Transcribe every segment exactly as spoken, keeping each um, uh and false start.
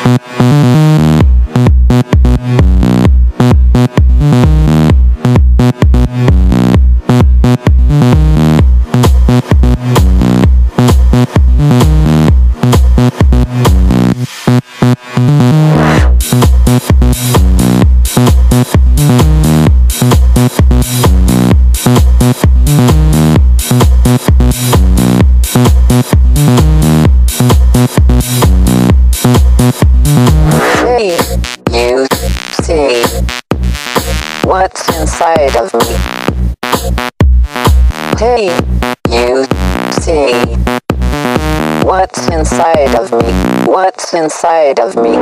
Hey, you see what's inside of me? Hey, you see what's inside of me? What's inside of me?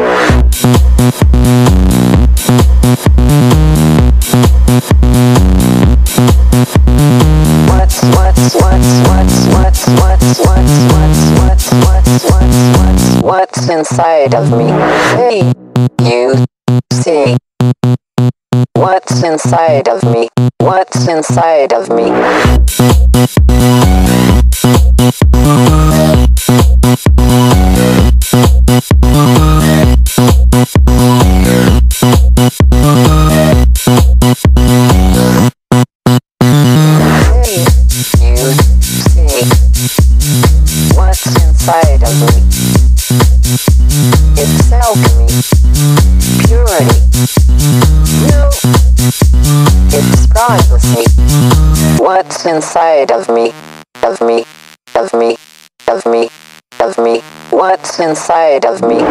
What's what's what's what's what's what's what's what's what's what's what's what's what's inside of me? Hey, you see what's inside of me? What's inside of me? Inside of me, it's alchemy, purity. No, it's privacy. What's inside of me, of me, of me, of me, of me? What's inside of me?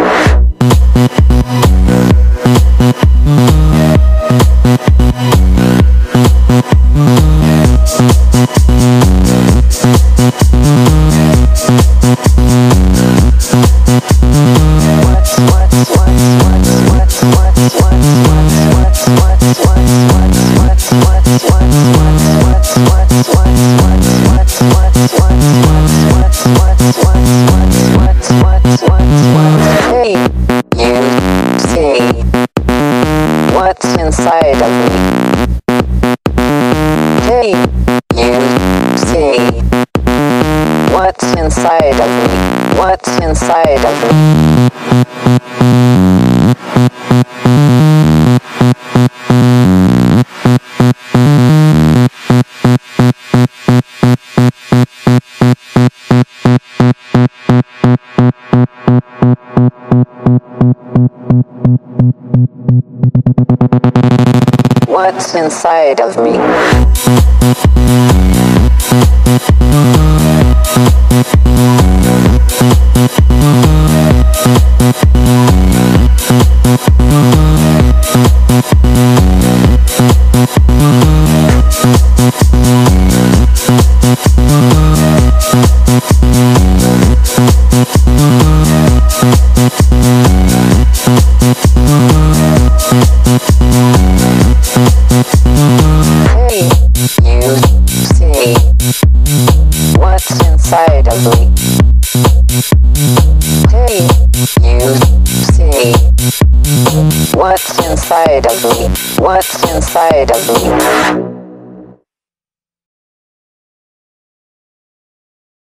Hey, you see what's inside of me? Hey, you see what's inside of me? What's inside of me? What's inside of me? Hey, you see what's inside of me? Hey, you see what's inside of me? What's inside of me?